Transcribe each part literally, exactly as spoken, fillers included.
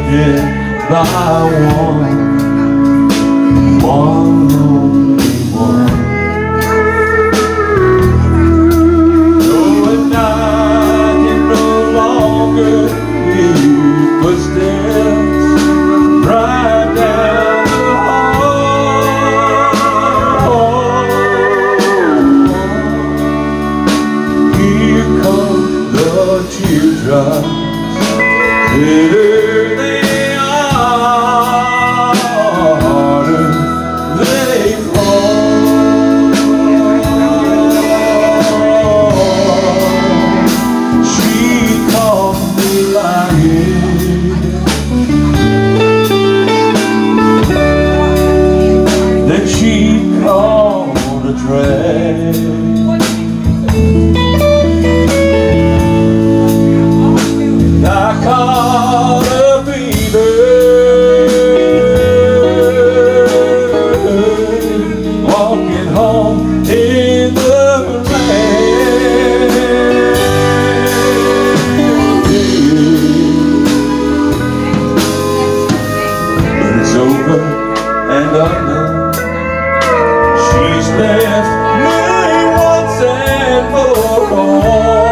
dead by one, one only one. Though at night you no longer hear footsteps right down the hall, here come the teardrops. Bitter they are, harder they fall. She caught me lying, then she called a drag. I caught a fever, walking home in the rain. But it's over and undone. She's left me once and for all.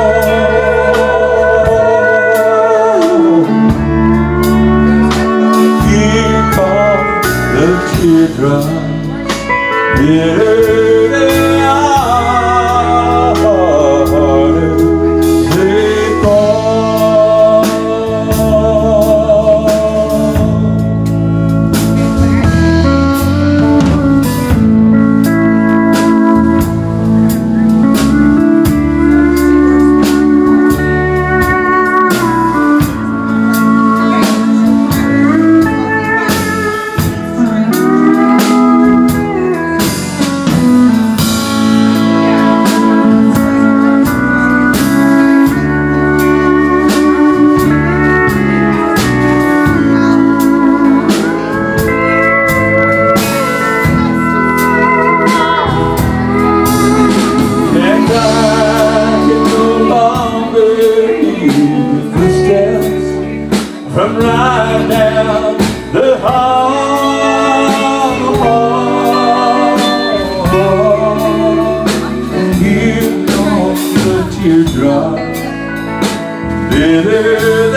Teardrops, bitter they are, harder they fall. From right down the hall, here comes the teardrop, bitter